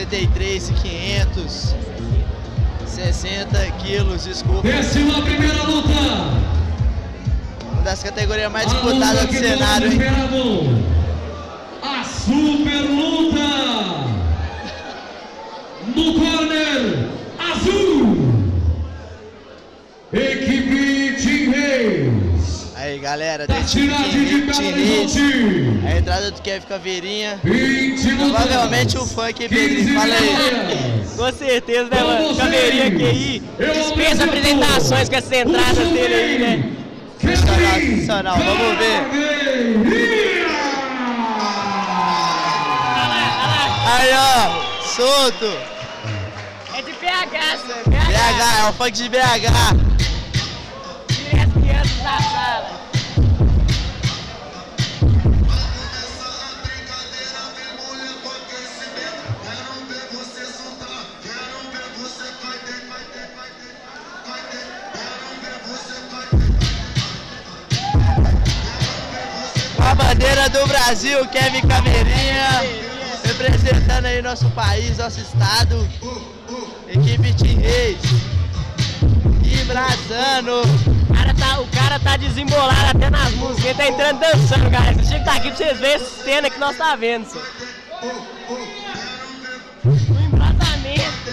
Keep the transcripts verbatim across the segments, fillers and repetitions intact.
cinquenta e três e quinhentos. sessenta quilos, desculpa. Décima primeira luta. Uma das categorias mais disputadas do cenário, hein? A super luta. No corner azul. Equipe Team Reis. Aí, galera, da tem cidade de Belo Horizonte. A entrada do Kevin Caveirinha. Provavelmente o funk, Pedrinho. Fala aí. Com certeza, né, mano? Caveirinha Q I. Dispensa apresentações com essas entradas dele aí, né? Sensacional, sensacional. Vamos ver. Aí, ó. Solto. É de B H, senhor. B H, é o funk de B H. Tire as crianças da sala. Com a bandeira do Brasil, Kevin Caveirinha, representando aí nosso país, nosso estado. Equipe Team Reis. E Brasano. O cara, tá, o cara tá desembolado até nas músicas, ele tá entrando dançando, galera. Você tinha que estar aqui pra vocês verem essa cena que nós tá vendo, senhor. O embrasamento.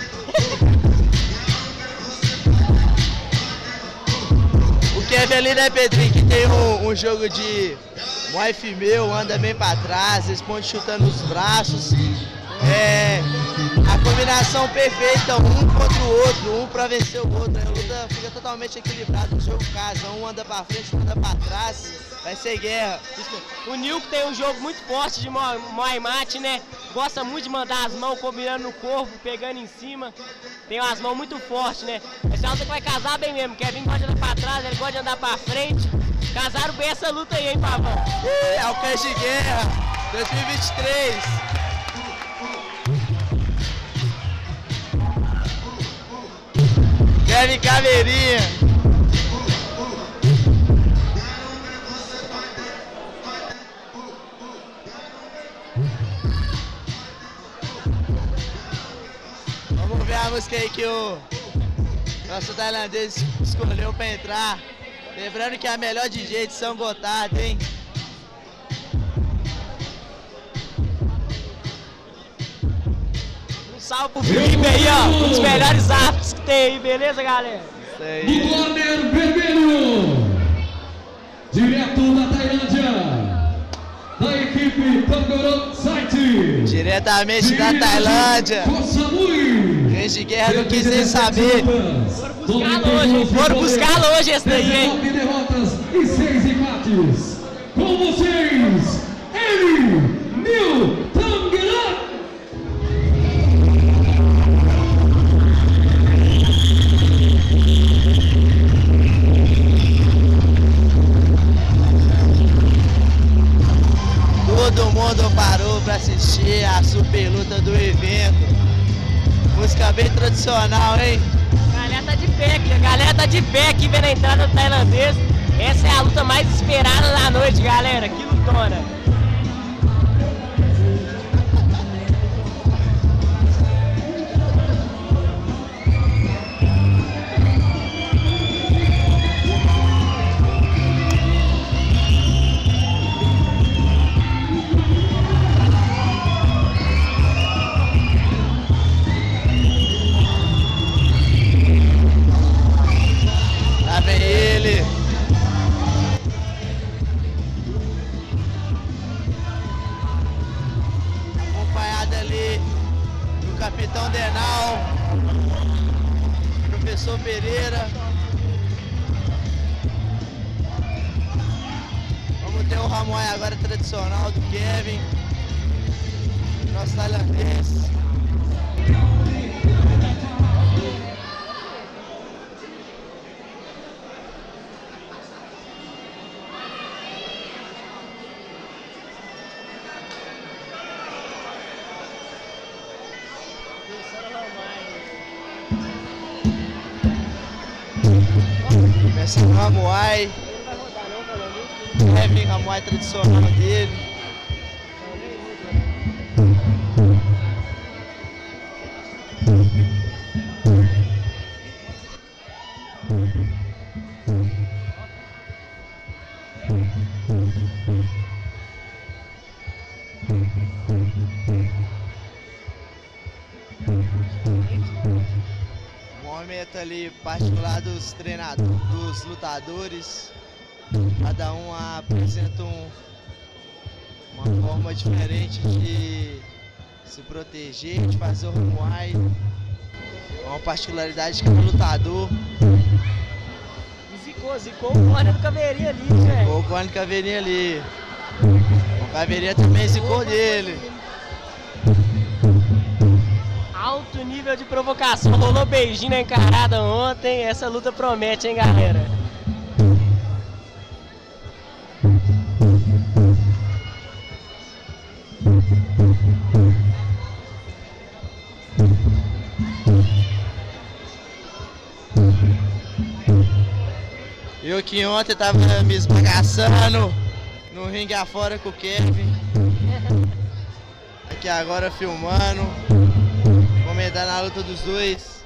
O Kevin ali, né, Pedrinho, que tem um, um jogo de Muay Thai meu, anda bem pra trás, responde chutando os braços. É a combinação perfeita, um contra o outro, um pra vencer o outro. A luta fica totalmente equilibrada, o jogo casa, um anda pra frente, um anda pra trás, vai ser guerra. O Nilco tem um jogo muito forte de Muay Mate, né? Gosta muito de mandar as mãos combinando no corpo, pegando em cima. Tem umas mãos muito fortes, né? Essa luta que vai casar bem mesmo. Kevin gosta de andar pra trás, ele gosta de andar pra frente. Casaram bem essa luta aí, hein, Pavão? É o Cães de Guerra dois mil e vinte e três. Kevin Caveirinha. Vamos ver a música aí que o nosso tailandês escolheu pra entrar. Lembrando que é a melhor D J de São Gotardo, hein? Um salve pro Felipe aí, ó. Um dos melhores árbitros que tem aí, beleza, galera? Isso aí. No corner vermelho, direto da Tailândia, da equipe Tangoron Site. Diretamente da Tailândia. Cães de Guerra não quis nem saber. Foram buscar hoje, foram buscar hoje esse daí, hein? nove derrotas e seis empates. Com vocês, ele, Nil Tangueran. Todo mundo parou pra assistir a super luta do evento. Música bem tradicional, hein? A galera tá de pé aqui, a galera tá de pé aqui vendo a entrada do tailandês. Essa é a luta mais esperada da noite, galera. Que lutona. Lá vem ele. Acompanhado ali do Capitão Denal, Professor Pereira. Vamos ter o Ramon agora tradicional do Kevin, nosso tailandês. Começa o Ramuai. Kevin Ramuai tradicional dele. Momento ali particular dos treinadores, dos lutadores. Cada um apresenta um, uma forma diferente de se proteger, de fazer o Muay. Uma particularidade de cada lutador. Zicou, zicou o corner do Caveirinha ali, velho. Zicou o corner do Caveirinha ali. O Caveirinha também zicou dele. Alto nível de provocação. Rolou beijinho na encarada ontem. Essa luta promete, hein, galera? Eu que ontem tava me esbagaçando no ringue afora com o Kevin. Aqui agora filmando, comentando a luta dos dois.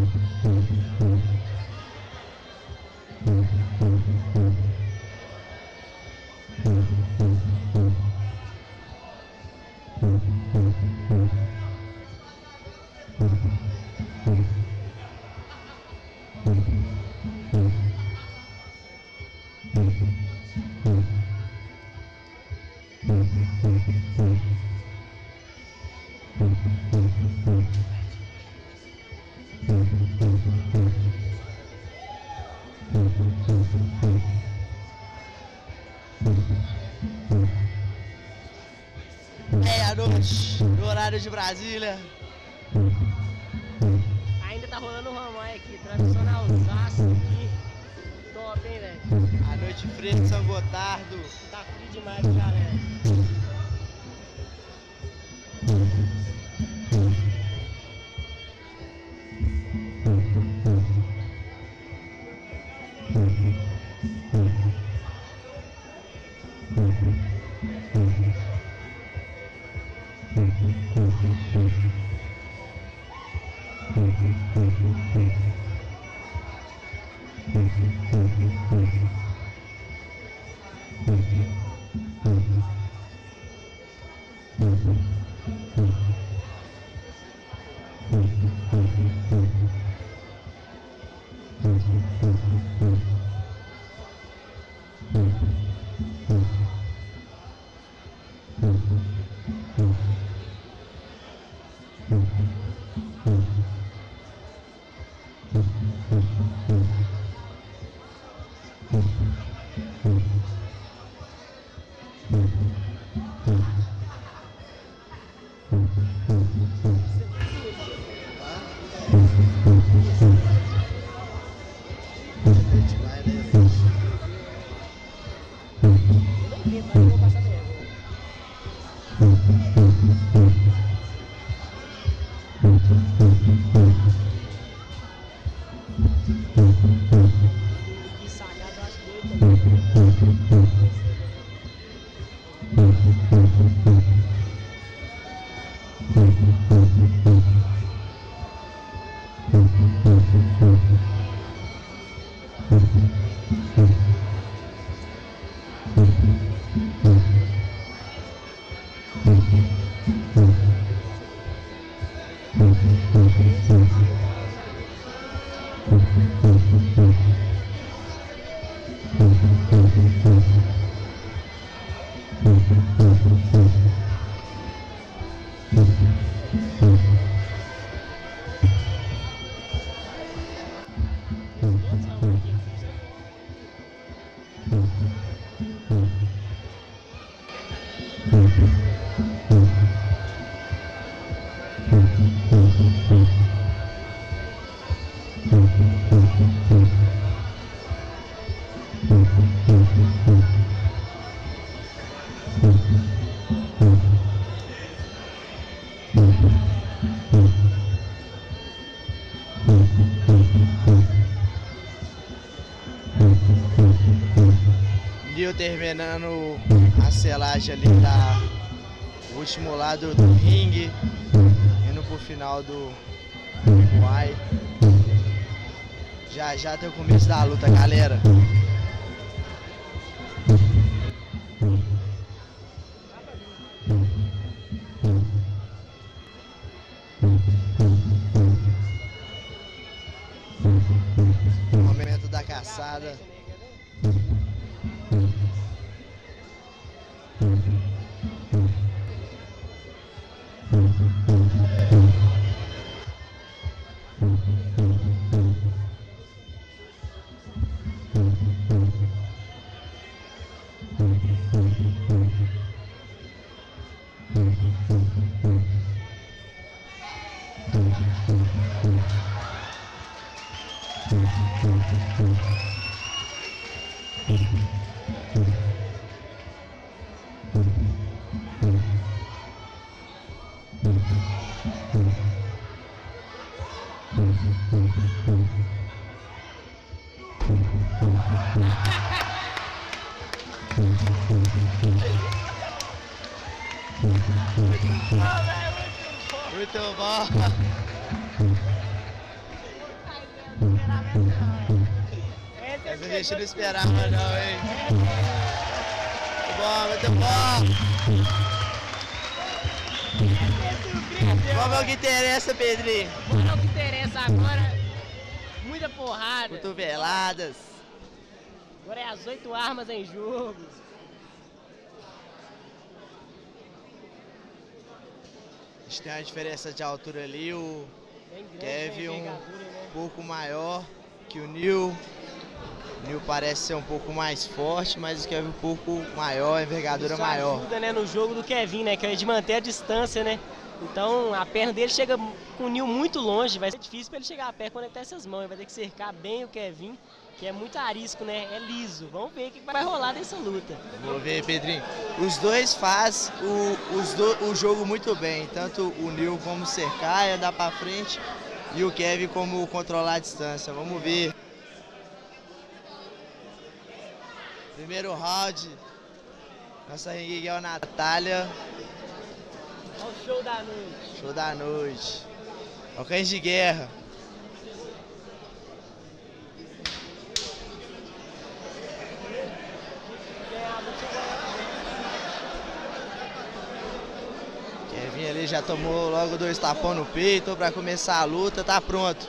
Meia-noite, no horário de Brasília. Ainda tá rolando o Ramai aqui, tradicional zaço aqui. Top, hein, velho? A noite fria de São Gotardo. Tá frio demais, galera. Nil terminando a selagem ali da último lado do ringue, indo pro final do Muay. Já já tem o começo da luta, galera. Momento da caçada. Muito bom. Essa a gente não esperava não, hein? Muito bom, muito bom. Vamos ao que interessa, Pedrinho. Vamos ao que interessa agora. Muita porrada. Cotoveladas. Agora é as oito armas em jogo. A gente tem uma diferença de altura ali, o Kevin um né? pouco maior que o Nil. O Nil parece ser um pouco mais forte, mas o Kevin um pouco maior, a envergadura Isso maior. ajuda, né, no jogo do Kevin, né, que é de manter a distância, né? Então a perna dele chega com o Nil muito longe, vai ser difícil para ele chegar a pé conectar essas mãos, ele vai ter que cercar bem o Kevin, que é muito arisco, né? É liso. Vamos ver o que vai rolar nessa luta. Vamos ver, Pedrinho. Os dois fazem o, os do, o jogo muito bem, tanto o Nil como cercar e andar para frente, e o Kevin como controlar a distância. Vamos ver. Primeiro round, nossa ringue Natália. Olha o show da noite. Show da noite. Olha o cães de guerra. Kevin ali já tomou logo dois tapão no peito para começar a luta, tá pronto.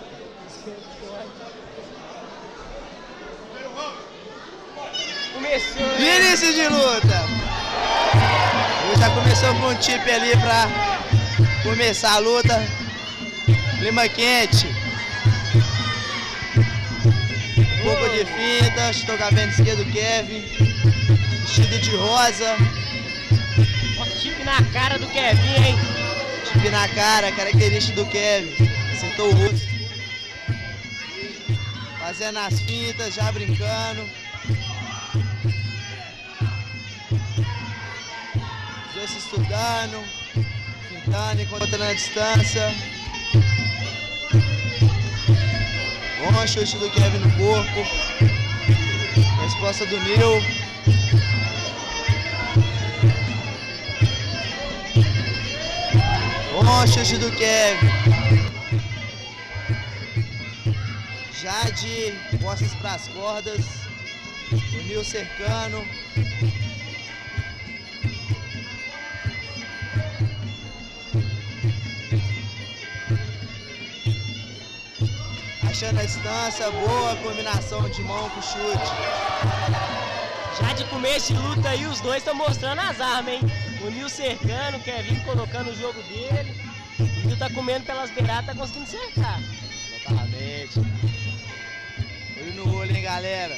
Começou. Início de luta. Ele já começou com um tip ali para começar a luta. Clima quente. Um pouco de finta, estou com a perna esquerda do Kevin. Vestido de rosa. Tip na cara do Kevin, hein? Tip na cara, característica do Kevin. Acertou o rosto. Fazendo as fintas, já brincando. Os dois se estudando, fintando, encontrando a distância. Bom chute do Kevin no corpo. Resposta do Nil. Bom chute do Kevin. Já de costas para as cordas. O Nil cercando. Achando a distância, boa combinação de mão com chute. Já de começo de luta aí, os dois estão mostrando as armas, hein? O Nil cercando, o Kevin colocando o jogo dele. O Nil tá comendo pelas beiradas, tá conseguindo cercar. Exatamente. Olho no olho, hein, galera?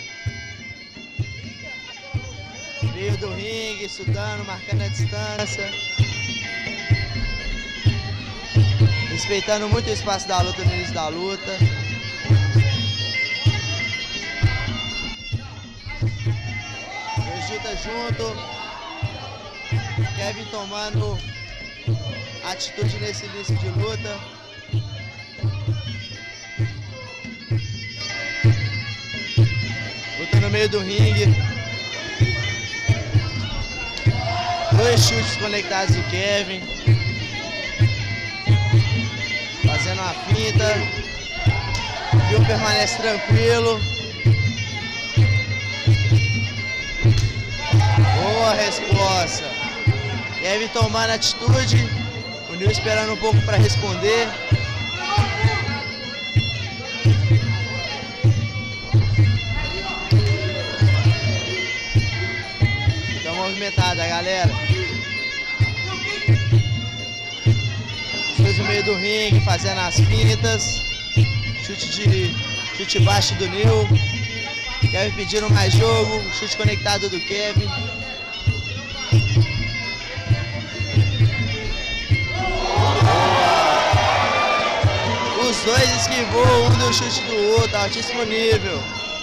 Meio do ringue, estudando, marcando a distância. Respeitando muito o espaço da luta no início da luta. Luta junto. Kevin tomando atitude nesse início de luta. Luta no meio do ringue. Dois chutes conectados do Kevin. Fazendo uma finta. Nil permanece tranquilo. Boa resposta. Kevin tomando atitude. O Nil esperando um pouco para responder. Tá movimentada, galera. Os dois no meio do ringue, fazendo as fintas. Chute de chute baixo do Nil. Kevin pedindo mais jogo. Chute conectado do Kevin. Os dois esquivou um do chute do outro, altíssimo nível.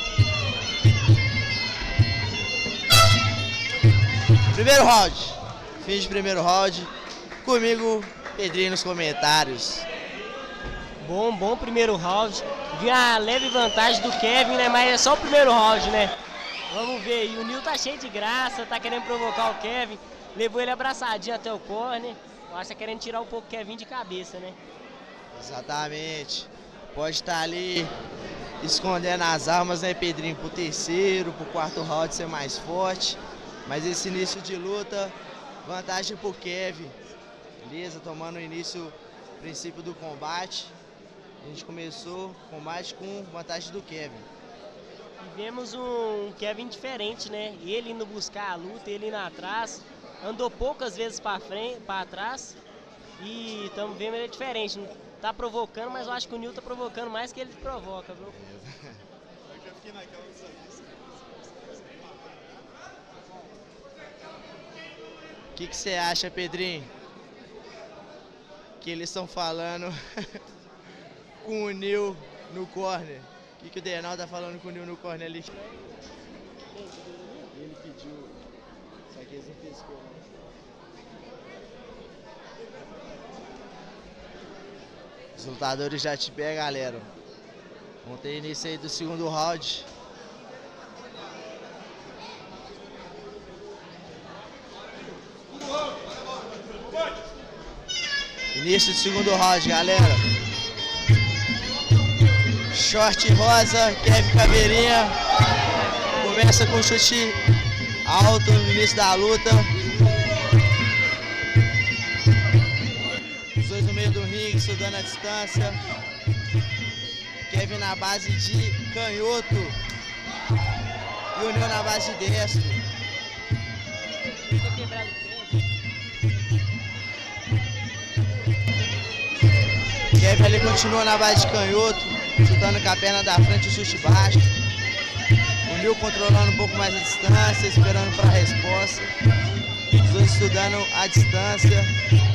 Primeiro round. Fim de primeiro round. Comigo, Pedrinho nos comentários. Bom, bom primeiro round. Vi a leve vantagem do Kevin, né? Mas é só o primeiro round, né? Vamos ver aí. O Nil tá cheio de graça, tá querendo provocar o Kevin. Levou ele abraçadinho até o corner. Eu acho que tá querendo tirar um pouco o Kevin de cabeça, né? Exatamente. Pode estar ali escondendo as armas, né, Pedrinho? Pro terceiro, pro quarto round ser mais forte. Mas esse início de luta, vantagem pro Kevin. Beleza? Tomando o início, princípio do combate. A gente começou o combate com vantagem do Kevin. E vemos um Kevin diferente, né? Ele indo buscar a luta, ele indo atrás. Andou poucas vezes para frente, para trás. E estamos vendo ele diferente. Tá provocando, mas eu acho que o Nil tá provocando mais que ele provoca, viu? O que que você acha, Pedrinho? Que eles estão falando com o Nil no corner. O que que o Denal tá falando com o Nil no corner ali? Ele pediu, só que eles não pescou, né? Os lutadores já te pegam, galera. Vamos ter início aí do segundo round. Início do segundo round, galera. Short rosa, Kevin Caveirinha. Começa com chute alto no início da luta. Os dois no meio do ringue, estudando a distância. Kevin na base de canhoto. E o Nil na base de destro. Kevin ali continua na base de canhoto, chutando com a perna da frente o chute baixo. O Nil controlando um pouco mais a distância, esperando para a resposta. Os dois estudando a distância.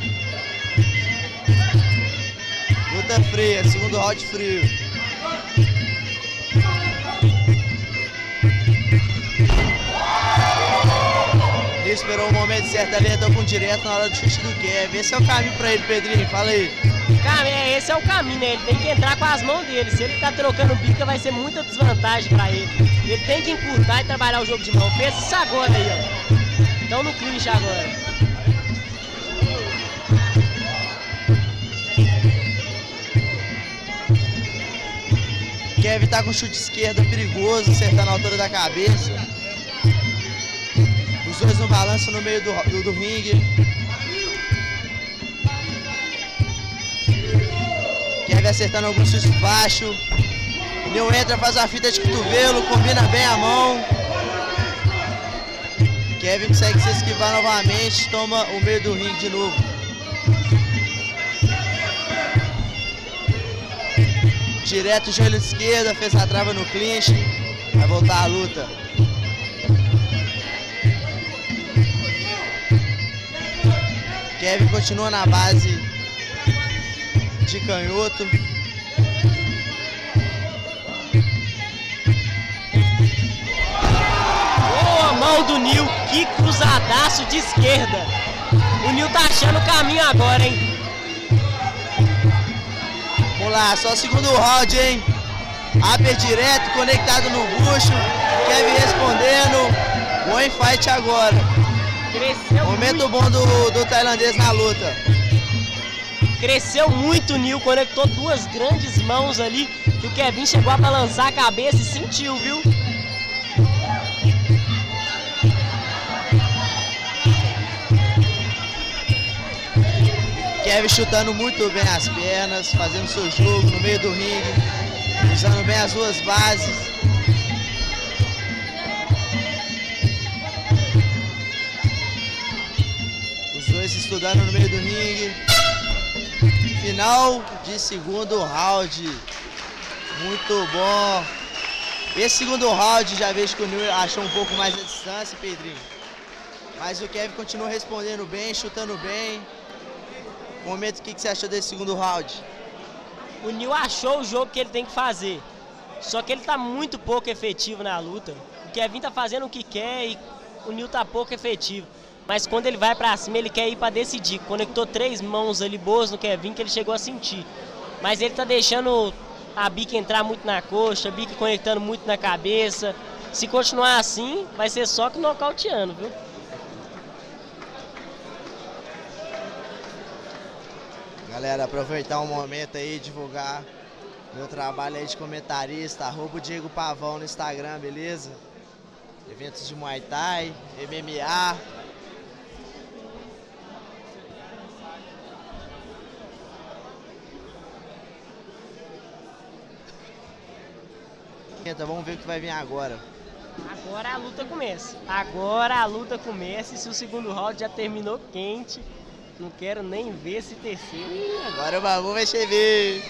Luta fria, segundo round frio. Ele esperou o momento certo ali, entrou com direto na hora do chute do Kevin. Esse é o caminho para ele, Pedrinho, fala aí. Cara, é, esse é o caminho, né? Ele tem que entrar com as mãos dele. Se ele ficar trocando bica, vai ser muita desvantagem pra ele. Ele tem que encurtar e trabalhar o jogo de mão. Pensa isso agora aí, ó. Então no clinch agora. Kevin tá com chute esquerdo perigoso, acertando a altura da cabeça. Os dois no balanço no meio do, do, do ringue. Kevin acertando alguns chutes baixos. O Nil entra, faz a fita de cotovelo, combina bem a mão. Kevin consegue se esquivar novamente, toma o meio do ringue de novo. Direto o joelho esquerdo, fez a trava no clinch. Vai voltar a luta. Kevin continua na base de canhoto. Boa mão do Nil, que cruzadaço de esquerda. O Nil tá achando o caminho agora, hein? Vamos lá, só o segundo round, hein? Upper direto, conectado no bucho. Kevin respondendo. Bom fight agora. Cresceu Momento muito. bom do, do tailandês na luta. Cresceu muito o Nil, conectou duas grandes mãos ali, que o Kevin chegou a balançar a cabeça e sentiu, viu? Kevin chutando muito bem as pernas, fazendo seu jogo no meio do ringue, usando bem as duas bases. Os dois estudando no meio do ringue. Final de segundo round. Muito bom. Esse segundo round já vejo que o Nil achou um pouco mais a distância, Pedrinho. Mas o Kevin continua respondendo bem, chutando bem. Momento, o que você achou desse segundo round? O Nil achou o jogo que ele tem que fazer. Só que ele tá muito pouco efetivo na luta. O Kevin tá fazendo o que quer e o Nil tá pouco efetivo. Mas quando ele vai pra cima, ele quer ir pra decidir. Conectou três mãos ali boas no Kevin que ele chegou a sentir. Mas ele tá deixando a bica entrar muito na coxa, a bica conectando muito na cabeça. Se continuar assim, vai ser só que nocauteando, viu? Galera, aproveitar um momento aí, divulgar meu trabalho aí de comentarista, arroba o Diego Pavão no Instagram, beleza? Eventos de Muay Thai, M M A. Então vamos ver o que vai vir agora. Agora a luta começa. Agora a luta começa e se o segundo round já terminou quente, não quero nem ver esse terceiro. Ih, agora o bagulho vai chegar.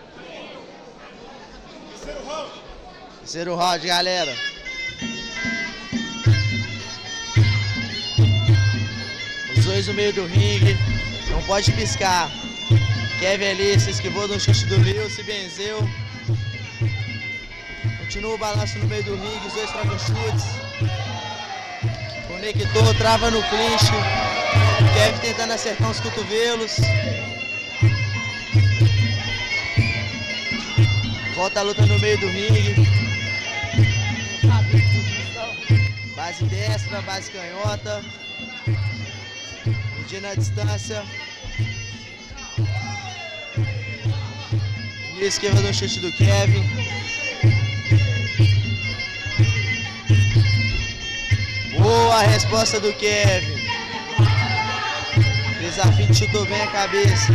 Terceiro round. Terceiro round, galera. Os dois no meio do ringue. Não pode piscar. Kevin ali se esquivou no chute do Nil, se benzeu. Continua o balanço no meio do ringue, os dois trocam chutes. Conectou, trava no clinch. Kevin tentando acertar os cotovelos. Volta a luta no meio do ringue. Base destra, base canhota. Medindo a distância. E esquerda no chute do Kevin. Boa resposta do Kevin. Desafio, chutou bem a cabeça.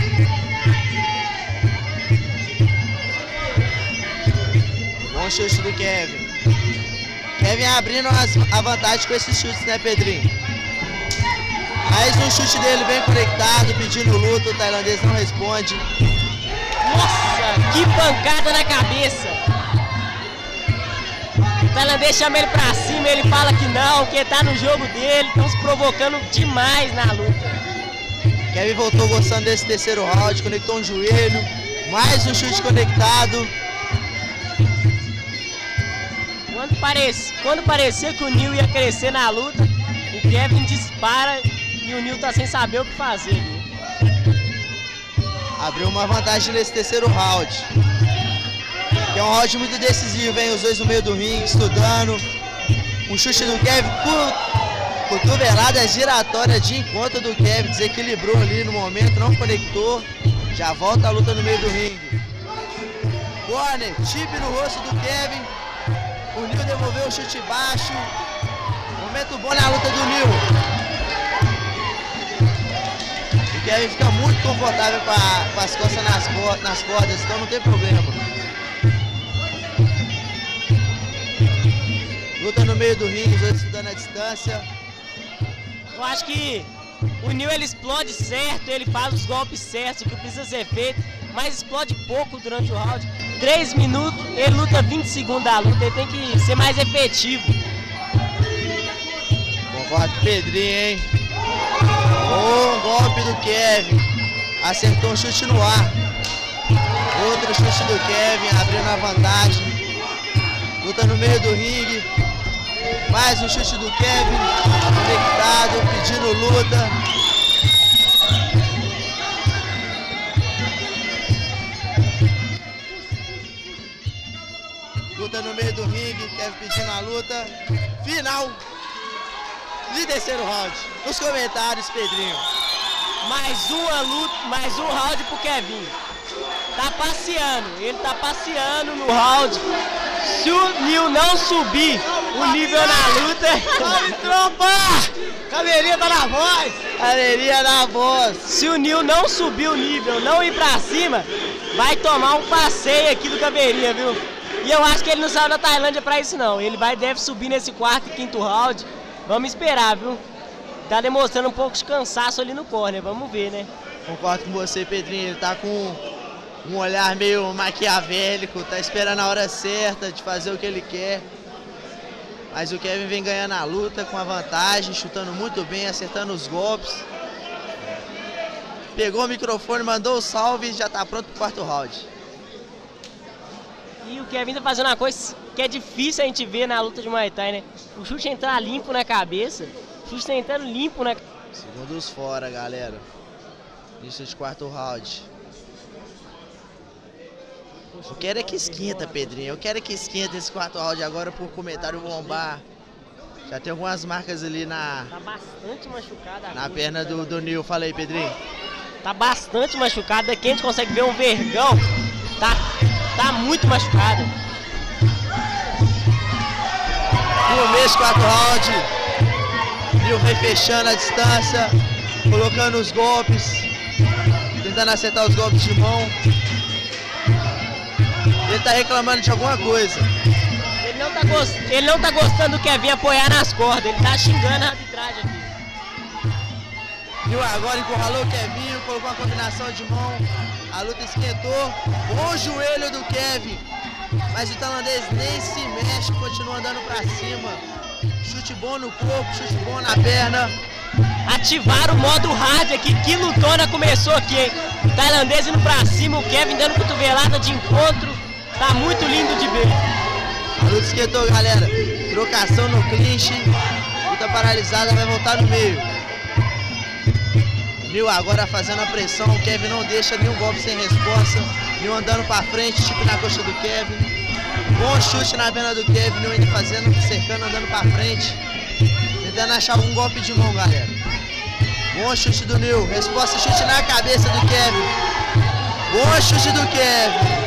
Bom chute do Kevin. Kevin abrindo as, a vantagem com esses chutes, né, Pedrinho? Mais um chute dele bem conectado, pedindo luta. O tailandês não responde. Nossa, que pancada na cabeça. O tailandês chama ele pra cima, ele fala que não, que tá no jogo dele, estão se provocando demais na luta. Kevin voltou gostando desse terceiro round, conectou um joelho, mais um chute conectado. Quando, parece, quando parecia que o Nil ia crescer na luta, o Kevin dispara e o Nil tá sem saber o que fazer. Abriu uma vantagem nesse terceiro round. Que é um round muito decisivo, hein? Os dois no meio do ringue, estudando. Um chute do Kevin, cotovelada giratória de encontro do Kevin. Desequilibrou ali no momento, não conectou. Já volta a luta no meio do ringue. Corner, chip no rosto do Kevin. O Nil devolveu o chute baixo. Momento bom na luta do Nil. O Kevin fica muito confortável com, a, com as costas nas, nas cordas, então não tem problema. Luta no meio do ringue, os dois estudando a distância. Eu acho que o Nil ele explode certo, ele faz os golpes certos, o que precisa ser feito, mas explode pouco durante o round. três minutos, ele luta vinte segundos da luta, ele tem que ser mais efetivo. Concordo com o Pedrinho, hein? Bom golpe do Kevin. Acertou um chute no ar. Outro chute do Kevin, abrindo a vantagem. Luta no meio do ringue. Mais um chute do Kevin. Conectado, pedindo luta. Luta no meio do ringue, Kevin pedindo a luta. Final de terceiro round. Nos comentários, Pedrinho. Mais uma luta, mais um round pro Kevin. Tá passeando, ele tá passeando no round. Se o Nil não subir o nível na luta... Salve, tropa! Caveirinha tá na voz! Caveirinha na voz! Se o Nil não subir o nível, não ir pra cima, vai tomar um passeio aqui do Caveirinha, viu? E eu acho que ele não saiu da Tailândia pra isso não. Ele vai, deve subir nesse quarto e quinto round. Vamos esperar, viu? Tá demonstrando um pouco de cansaço ali no corner, vamos ver, né? Concordo com você, Pedrinho. Ele tá com um olhar meio maquiavélico, tá esperando a hora certa de fazer o que ele quer. Mas o Kevin vem ganhando a luta com a vantagem, chutando muito bem, acertando os golpes. Pegou o microfone, mandou o salve e já tá pronto pro quarto round. E o Kevin tá fazendo uma coisa que é difícil a gente ver na luta de Muay Thai, né? O chute entrar limpo na cabeça, o chute entrando limpo na... Segundos fora, galera. Início de quarto round. Eu quero é que esquenta, Pedrinho. Eu quero é que esquenta esse quarto round agora por comentário bombar. Já tem algumas marcas ali na... Tá bastante machucada. Na perna do, do Nil. Fala aí, Pedrinho. Tá bastante machucada. Aqui a gente consegue ver um vergão. Tá, tá muito machucado. Começo, quarto round. Nil vem fechando a distância. Colocando os golpes. Tentando acertar os golpes de mão. Ele tá reclamando de alguma coisa. Ele não tá, gost... ele não tá gostando do Kevin apoiar nas cordas. Ele tá xingando a arbitragem aqui. Nil agora encurralou o Kevin, colocou uma combinação de mão. A luta esquentou. Bom joelho do Kevin. Mas o tailandês nem se mexe, continua andando pra cima. Chute bom no corpo, chute bom na perna. Ativaram o modo hard aqui. Que lutona começou aqui, hein? O tailandês indo pra cima, o Kevin dando cotovelada de encontro. Tá muito lindo de ver. A luta esquentou, galera. Trocação no clinch. Luta paralisada, vai voltar no meio. Nil agora fazendo a pressão. O Kevin não deixa nenhum golpe sem resposta. Nil andando pra frente, tipo na coxa do Kevin. Bom chute na perna do Kevin. Nil ainda fazendo, cercando, andando pra frente. Tentando achar algum golpe de mão, galera. Bom chute do Nil. Resposta, chute na cabeça do Kevin. Bom chute do Kevin.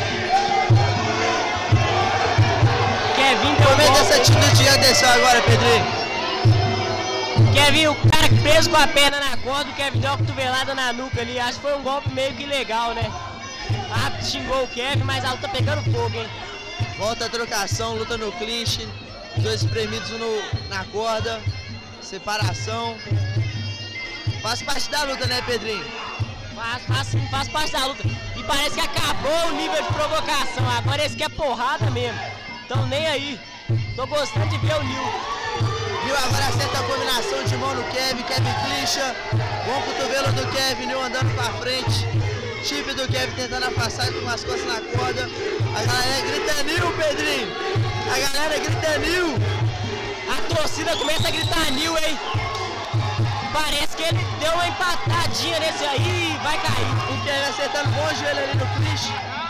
Kevin deu Comenta essa atitude de atenção agora, Pedrinho. Kevin, o cara preso com a perna na corda, o Kevin deu uma cotovelada na nuca ali. Acho que foi um golpe meio que legal, né? O árbitro xingou o Kevin, mas a luta pegando fogo, hein? Volta a trocação, luta no clinch. Os dois espremidos no, na corda. Separação. Faz parte da luta, né, Pedrinho? Faz, faz sim, faz parte da luta. E parece que acabou o nível de provocação. Agora esse que é porrada mesmo. Então nem aí. Tô gostando de ver o Nil. Nil agora acerta a combinação de mão no Kevin. Kevin clincha. Bom cotovelo do Kevin. Nil andando pra frente. Chip do Kevin tentando afastar com as costas na corda. A galera grita Nil, Pedrinho. A galera grita Nil. A torcida começa a gritar Nil, hein? Parece que ele deu uma empatadinha nesse aí e vai cair. O Kevin acertando bom joelho ali no clinch.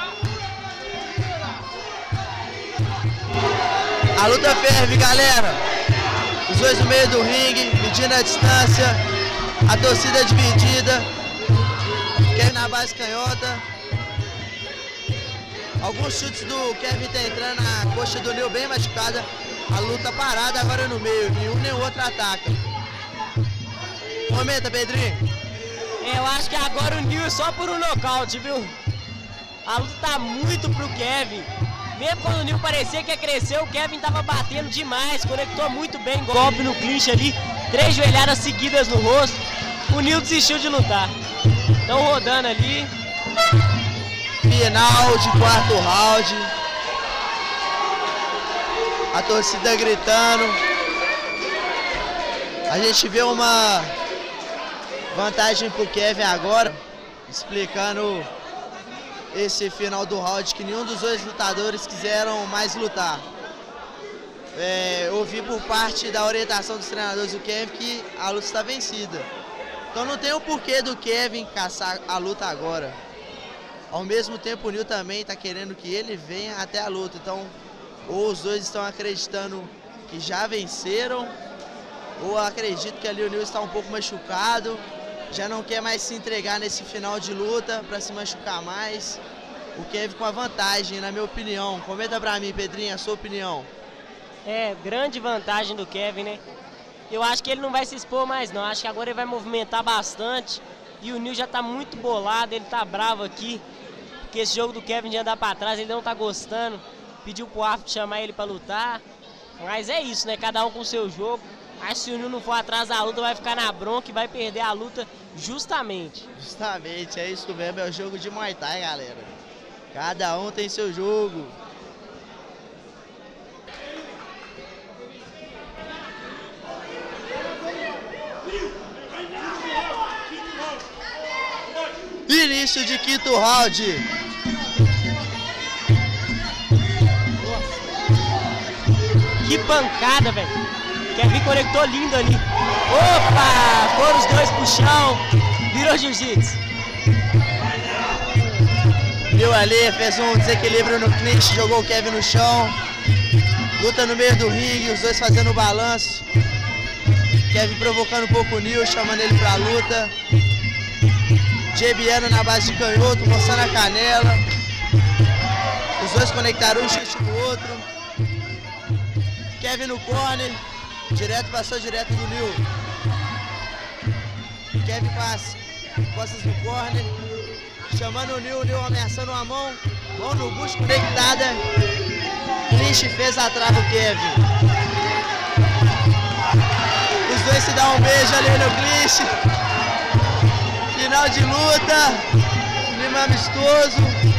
A luta ferve, galera. Os dois no meio do ringue, medindo a distância. A torcida dividida. Kevin na base canhota. Alguns chutes do Kevin tá entrando na coxa do Nil bem machucada. A luta parada agora no meio. Nenhum nem o outro ataca. Comenta, Pedrinho. Eu acho que agora o Nil é só por um nocaute, viu? A luta tá muito pro Kevin. Mesmo quando o Nil parecia que ia crescer, o Kevin tava batendo demais, conectou muito bem, golpe no clinch ali, três joelhadas seguidas no rosto. O Nil desistiu de lutar. Estão rodando ali. Final de quarto round. A torcida gritando. A gente vê uma vantagem pro Kevin agora, explicando esse final do round, que nenhum dos dois lutadores quiseram mais lutar. É, ouvi por parte da orientação dos treinadores do Kevin que a luta está vencida. Então não tem o porquê do Kevin caçar a luta agora. Ao mesmo tempo o Nil também está querendo que ele venha até a luta. Então ou os dois estão acreditando que já venceram, ou acredito que ali o Nil está um pouco machucado. já não quer mais se entregar nesse final de luta para se machucar mais. O Kevin com a vantagem, na minha opinião. Comenta pra mim, Pedrinho, a sua opinião. É, grande vantagem do Kevin, né? Eu acho que ele não vai se expor mais não, acho que agora ele vai movimentar bastante. E o Nil já tá muito bolado, ele tá bravo aqui. Porque esse jogo do Kevin de andar pra trás, ele não tá gostando. Pediu pro árbitro chamar ele pra lutar. Mas é isso, né? Cada um com o seu jogo. Acho que se o Nil não for atrás da luta, vai ficar na bronca e vai perder a luta justamente. Justamente, é isso mesmo, é o jogo de Muay Thai, galera. Cada um tem seu jogo. Início de quinto round. Que pancada, velho. Kevin conectou lindo ali. Opa! Foram os dois pro chão. Virou jiu-jitsu. Viu ali, fez um desequilíbrio no clinch, jogou o Kevin no chão. Luta no meio do ringue, os dois fazendo o balanço. Kevin provocando um pouco o Nil, chamando ele pra luta. Jebiano na base de canhoto, mostrando a canela. Os dois conectaram um chute no outro. Kevin no corner, direto, passou direto do Nil. Kevin passa, costas no corner. Chamando o Nil, o Nil ameaçando a mão. Mão no bucho conectada. Clinch fez atrás do Kevin. Os dois se dão um beijo ali no clinch. Final de luta. Clima amistoso.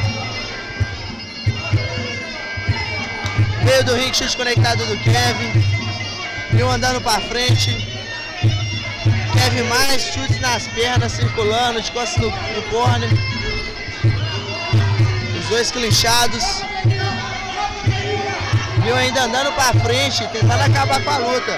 Meio do ringue, chute conectado do Kevin. Nil andando pra frente. Kevin mais chutes nas pernas, circulando, de costas no, no corner. Os dois clinchados. Nil ainda andando pra frente, tentando acabar com a luta.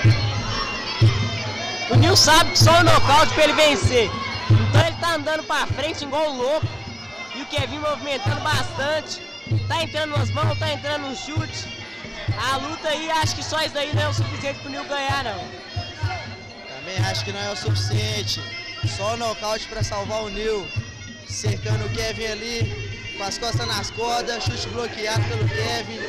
O Nil sabe que só o nocaute pra ele vencer. Então ele tá andando pra frente igual um louco. E o Kevin movimentando bastante. Tá entrando nas mãos, tá entrando no chute. A luta aí, acho que só isso daí não é o suficiente pro Nil ganhar, não. Também acho que não é o suficiente. Só o nocaute pra salvar o Nil. Cercando o Kevin ali, com as costas nas cordas, chute bloqueado pelo Kevin.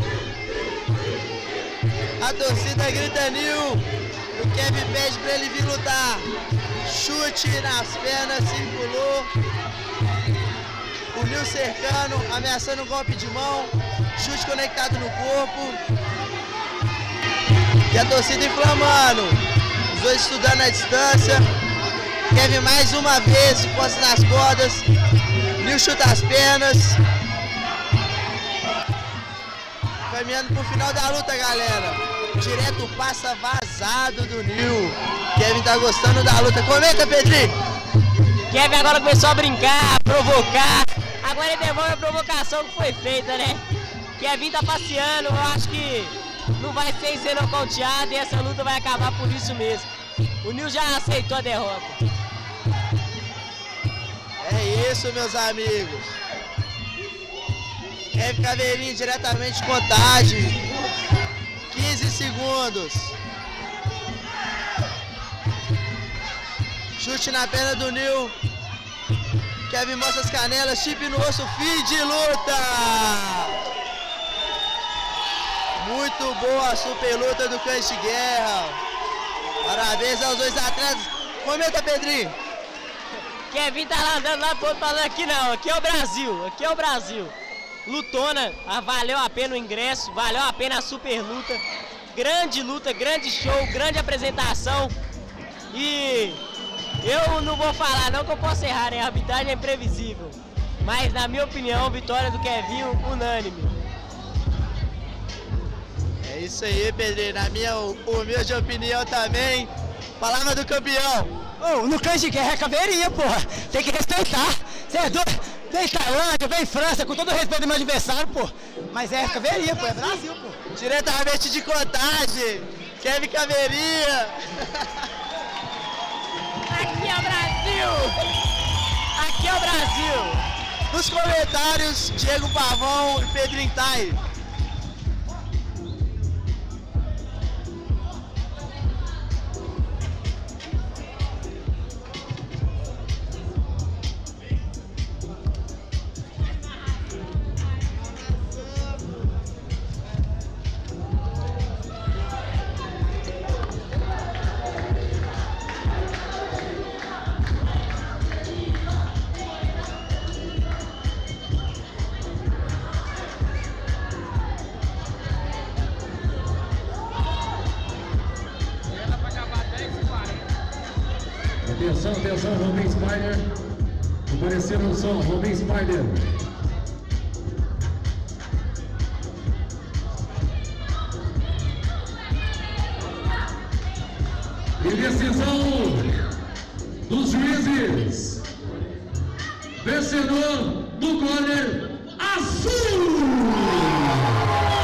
A torcida grita Nil. O Kevin pede pra ele vir lutar. Chute nas pernas, circulou. O Nil cercando, ameaçando um golpe de mão. Chute conectado no corpo. E a torcida inflamando. Os dois estudando a distância. Kevin mais uma vez, costas nas cordas. Nil chuta as pernas. Caminhando pro final da luta, galera. Direto passa vazado do Nil. Kevin tá gostando da luta. Comenta, Pedrinho. Kevin agora começou a brincar, a provocar. Agora ele devolve a provocação que foi feita, né? Kevin tá passeando, eu acho que não vai ser ser nocauteado e essa luta vai acabar por isso mesmo. O Nil já aceitou a derrota. É isso, meus amigos. Kevin Caveirinha diretamente de Contagem. quinze segundos. Chute na perna do Nil. Kevin mostra as canelas, chip no osso, fim de luta. Muito boa a super luta do Cães de Guerra. Parabéns aos dois atletas. Comenta, Pedrinho. Kevin tá lá andando lá todo falando aqui não, aqui é o Brasil, aqui é o Brasil. Lutona, valeu a pena o ingresso, valeu a pena a super luta. Grande luta, grande show, grande apresentação. E eu não vou falar não que eu posso errar, né? A arbitragem é imprevisível. Mas na minha opinião, vitória do Kevin unânime. É isso aí, Pedrinho. Na minha humilde opinião também. Palavra do campeão. Oh, no Cães de Guerra é Caveirinha, porra. Tem que respeitar. Você é doido? Vem Tailândia, vem França, com todo o respeito do meu adversário, pô. Mas é Caveirinha, pô. É Brasil, pô. Diretamente de Contagem. Kevin Caveirinha. Aqui é o Brasil. Aqui é o Brasil. Nos comentários, Diego Pavão e Pedrinho Tai. Atenção, atenção, Robin Spider. Apareceram o som, Robin Spider. E decisão dos juízes. Vencedor do corner azul.